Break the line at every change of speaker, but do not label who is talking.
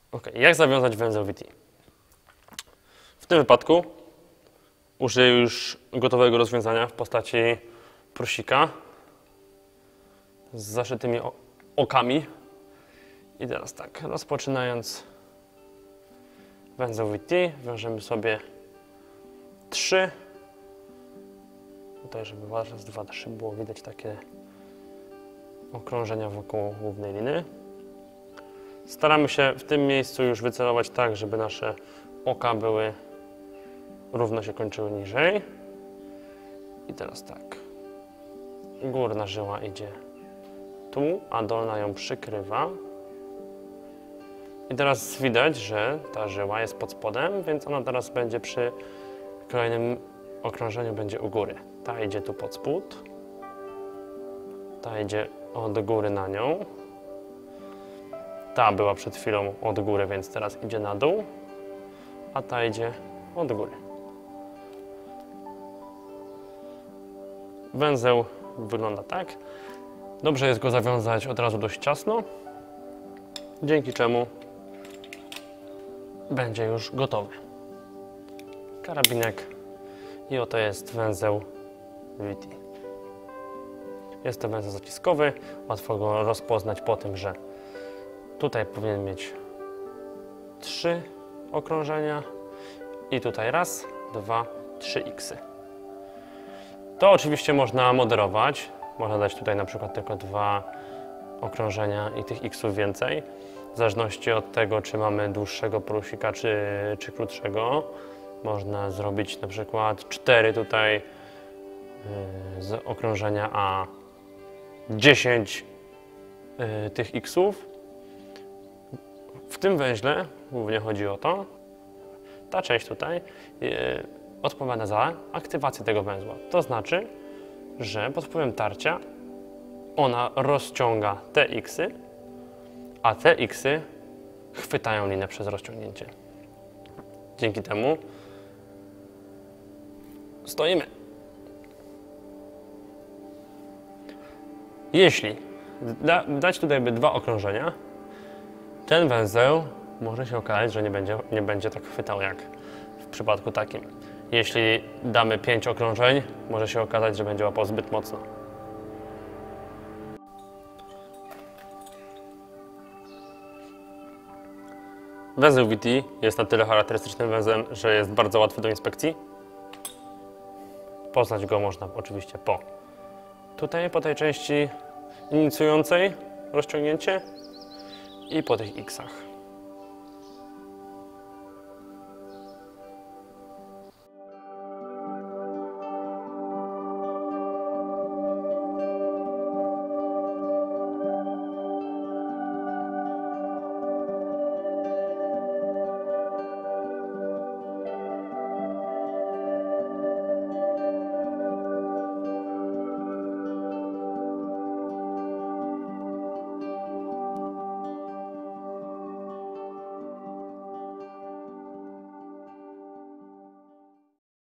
Ok, jak zawiązać węzeł VT? W tym wypadku użyję już gotowego rozwiązania w postaci prosika z zaszytymi okami. I teraz tak, rozpoczynając węzeł VT, wiążemy sobie 3. Tutaj, żeby raz, 2, 3 było widać takie okrążenia wokół głównej liny. Staramy się w tym miejscu już wycelować tak, żeby nasze oka były równo się kończyły niżej. I teraz tak. Górna żyła idzie tu, a dolna ją przykrywa. I teraz widać, że ta żyła jest pod spodem, więc ona teraz będzie przy kolejnym okrążeniu będzie u góry. Ta idzie tu pod spód. Ta idzie od góry na nią. Ta była przed chwilą od góry, więc teraz idzie na dół. A ta idzie od góry. Węzeł wygląda tak. Dobrze jest go zawiązać od razu dość ciasno, dzięki czemu będzie już gotowy. Karabinek i oto jest węzeł VT. Jest to węzeł zaciskowy, łatwo go rozpoznać po tym, że tutaj powinien mieć 3 okrążenia i tutaj raz, 2, 3 X. To oczywiście można moderować. Można dać tutaj na przykład tylko 2 okrążenia i tych X-ów więcej. W zależności od tego, czy mamy dłuższego prosika, czy krótszego. Można zrobić na przykład 4 tutaj z okrążenia, a 10 tych X-ów. W tym węźle głównie chodzi o to, ta część tutaj odpowiada za aktywację tego węzła. To znaczy, że pod wpływem tarcia ona rozciąga te X-y, a te X-y chwytają linę przez rozciągnięcie. Dzięki temu stoimy. Jeśli dać tutaj 2 okrążenia, ten węzeł może się okazać, że nie będzie tak chwytał jak w przypadku takim. Jeśli damy 5 okrążeń, może się okazać, że będzie łapał zbyt mocno. Węzeł VT jest na tyle charakterystycznym węzłem, że jest bardzo łatwy do inspekcji. Poznać go można oczywiście po tej części inicjującej rozciągnięcie i po tych X-ach.